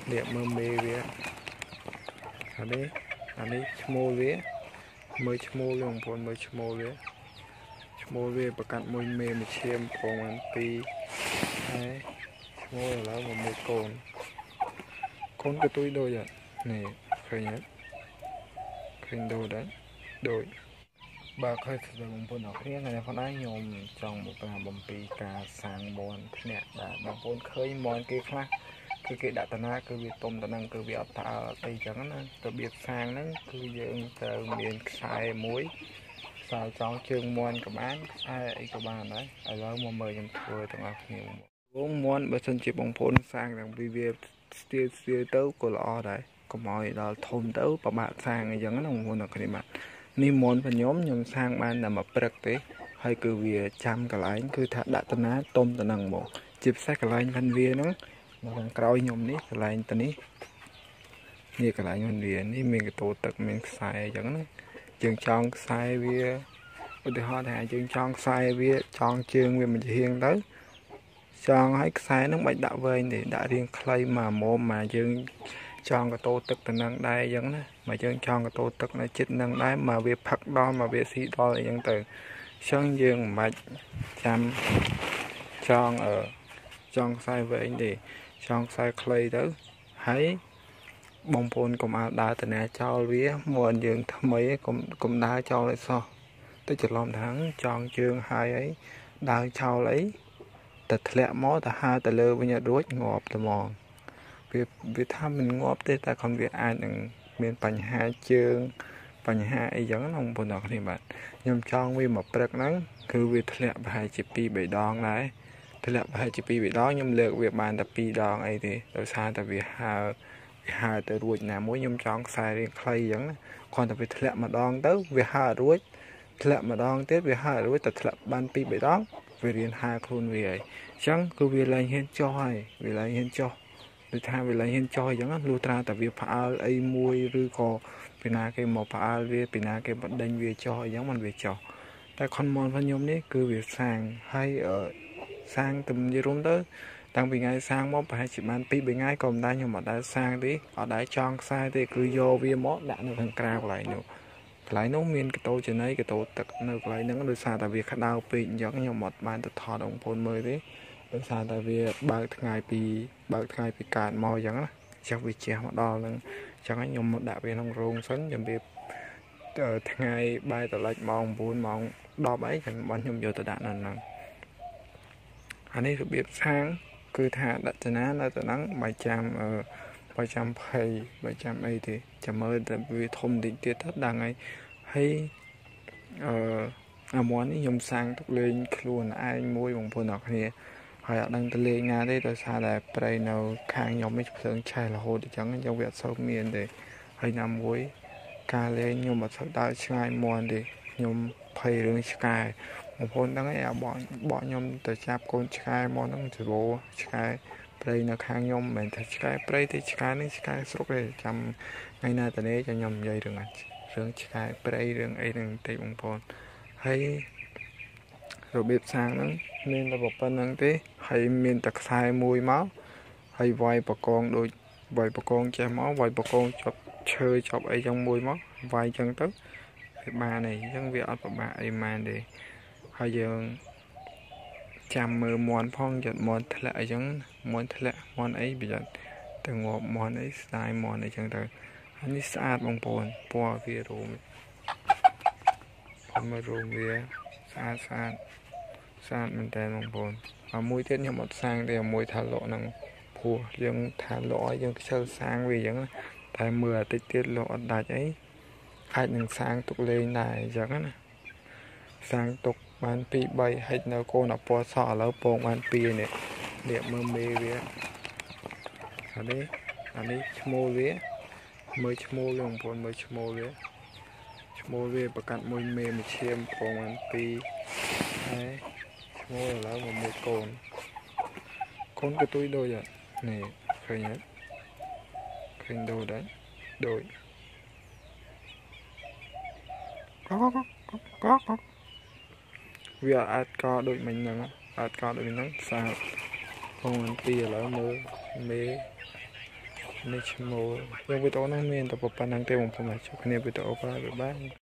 liệp mơ mê vía anh ấy mô vía mới mô luôn buồn mới mô vía bậc cạnh môi mê một chiêm còn anh pi đấy mô là một mê con cái túi đôi ạ này khởi nhé khởi đôi đấy đôi bà khởi sự bông buồn ở kia này con ai nhôm trong một cái bông pi cà sang mòn nè đã bông buồn khởi mòn kia khácคือគេដាក់តាណាគឺវាទុំតានឹងគឺវាអត់ប្រើអីចឹងណារបៀបសាងហ្នឹងគឺយើងត្រូវមានខ្សែមួយខ្សែចងជើងមាន់ក៏បានខ្សែអីក៏បានដែរឥឡូវមកមើលខ្ញុំធ្វើទាំងអស់គ្នាវងមាន់បើសិនជាបងប្អូនសាងទាំងពីវាស្ទាលទៅក៏ល្អដែរកុំឲ្យដល់ធំទៅប្របាក់សាងអីចឹងណាបងប្អូនអរគ្នាបាទនេះមាន់ខ្ញុំសាងបានតែមួយព្រឹកទេហើយគឺវាចាំកន្លែងគឺថាដាក់តាណាទុំតានឹងហ្មងជាពិសេសកន្លែងផាន់វាហ្នឹងខាងក្រោយខ្ញុំនេះកន្លែងទៅនេះកន្លែងហ្នឹងវានេះមានកតោទឹកមានខ្សែអញ្ចឹងណាយើងចងខ្សែវាឧទាហរណ៍ថាយើងចងខ្សែវាចងជើងវាមួយជាហៀងទៅចងឲ្យខ្សែហ្នឹងបាច់ដាក់វែងទេដាក់រាងខ្លីមកមកយើងចងកតោទឹកទៅនឹងដែរអញ្ចឹងណាមកយើងចងកតោទឹកនៅចិត្តនឹងដែរមកវាផឹកដល់មកវាស៊ីដល់អីចឹងទៅអញ្ចឹងយើងមិនបាច់ចាំចងខ្សែវែងទេចងខ្សែខ្លីទៅហើយបងប្អូនកុំឲ្យដើរតាណាចោលវាមកយើងថ្មីកុំដើរចោលឲ្យសោះទៅច្រឡំថាចងជើងហើយអីដើរចោលអីតែធ្លាក់មកទៅហើរទៅលើវិញអត់រួចងាប់តែហ្មងវាថាមិនងាប់ទេតែគាត់វាអាចនឹងមានបញ្ហាជើងបញ្ហាអីចឹងណាបងប្អូនអរគ្នាបាទខ្ញុំចង់វាមកព្រឹកហ្នឹងគឺវាធ្លាក់ប្រហែលជា 2-3 ដងដែរធ្លាក់ប្រហែលជា 2-3 ដងខ្ញុំលើកវាបានតែ2 ដងអីទេដោយសារតែវាហើរទៅរួចណាមួយខ្ញុំចង់ខ្សែរាងខ្លីអញ្ចឹងណាគ្រាន់តែវាធ្លាក់ម្ដងទៅវាហើររួចធ្លាក់ម្ដងទៀតវាហើររួចតែធ្លាក់បាន 2-3 ដងវារៀនហើរខ្លួនវាហើយអញ្ចឹងគឺវាឡើងហ៊ានចុះហើយវាឡើងហ៊ានចុះដូចថាវាឡើងហ៊ានចុះអញ្ចឹងលុះត្រាតែវាផ្អើលអីមួយឬក៏ពីណាគេមកផ្អើលវាពីណាគេបដិញវាចុះអញ្ចឹងมันវាចុះតែខុនមនរបស់ខ្ញុំនេះគឺវាសាងហើយសាងទំនិរុំទៅតាំងពីថ្ងៃសាងមកប្រហែលជាបាន 2-3 ថ្ងៃក៏មិនដែរខ្ញុំអត់ដែរសាងទេអត់ដែរចងខ្សែទេគឺយកវាមកដាក់នៅខាងក្រៅកន្លែងនោះមានកតោចំណីកតោទឹកនៅកន្លែងហ្នឹងដោយសារតែវាក្តៅពេកអញ្ចឹងខ្ញុំអត់បានទៅថតបងប្អូនមើលទេដោយសារតែវាបើកថ្ងៃពីកើតមកអញ្ចឹងណាចឹងវាជះមកដល់ហ្នឹងអញ្ចឹងខ្ញុំមកដាក់វាក្នុងរោងសិនជំរាបថ្ងៃបាយតលិចម៉ោង 9 ម៉ោង 10 អីខ្ញុំបានខ្ញុំយកទៅដាក់នៅហ្នឹងអានេះរបៀបសាងគឺថាដាក់ចណានៅទៅហ្នឹងបើចាំភ័យបើចាំអីទេចាំមើលតែវាធំតិចទៀតទៅដឹងហើយអាមួននេះខ្ញុំសាងទុកលេងខ្លួនឯងមួយបងប្អូនអរគ្នាហើយអត់ដឹងទៅលេងណាទេដោយសារតែប្រៃនៅខាងខ្ញុំនេះភ្លើងឆេះរហូតអញ្ចឹងវាអត់សូវមានទេហើយណាមួយការលេងខ្ញុំអត់សូវដើរឆ្ងាយមាន់ទេខ្ញុំភ័យរឿងឆ្កែបងប្អូនដឹងហើយបកខ្ញុំទៅចាប់កូនឆ្កែមកហ្នឹងទៅឆ្កែព្រៃនៅខាងខ្ញុំមិនមែនថាឆ្កែព្រៃទេឆ្កែនេះឆ្កែស្រុកទេចាំថ្ងៃណាតនេះខ្ញុំនិយាយរឿងឆ្កែព្រៃរឿងអីហ្នឹងតិចបងប្អូនហើយរបៀបសាងហ្នឹងមានតែប៉ុណ្្នឹងទេហើយមានតែខ្សែមួយមកហើយវាយបកងដូចវាយបកងចេះមកវាយបកងជាប់ឈើជាប់អីចឹងមួយមកវាយចឹងទៅវាបានអីចឹងវាអត់ពិបាកអីម៉ានទេហើយយើងចាំមើលមាន់ផងចិត្តមាន់ធ្លាក់អីចឹងមាន់ធ្លាក់មាន់អីប្រយ័ត្នទៅងាប់មាន់អីស្ដាយមាន់អីចឹងទៅហើយនេះស្អាតបងប្អូនពណ៌វារោមខ្ញុំមើលរោមវាស្អាតមែនតើបងប្អូនហើយមួយទៀតខ្ញុំអត់សាងទេមួយថាលក់នឹងព្រោះយើងថាលក់ឲ្យយើងខ្ជិលសាងវាអញ្ចឹងតែមើលតិចទៀតលក់អត់ដាច់អីអាចនឹងសាងទុកលេងដែរអញ្ចឹងណាសាងទុកបាន 2-3 ហិចនៅកូនអពណ៌សក់ឥឡូវពងបាន2នេះលាកមើលមេវាអានេះឈ្មោលវាមើលឈ្មោលបងប្អូនមើលឈ្មោលវាប្រកាត់មួយមេមួយឈាមពងបាន2ហើយឈ្មោលឥឡូវមួយកូនក៏ទុយដូចនេះឃើញទេឃើញដូចដែរដូចកវាអាចកដូចមិញហ្នឹងសាពងបាន2ឥឡូវមើលមេនេះឈ្មោះយើងវីដេអូនេះមានតែប៉ុណ្្នឹងទេបងប្អូនជួបគ្នាវីដេអូក្រោយបាយ